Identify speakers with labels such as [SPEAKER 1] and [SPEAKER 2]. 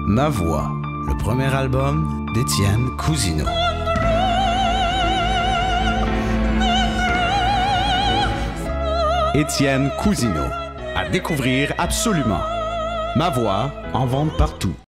[SPEAKER 1] Ma voix, le premier album d'Étienne Cousineau. Étienne Cousineau, à découvrir absolument. Ma voix en vente partout.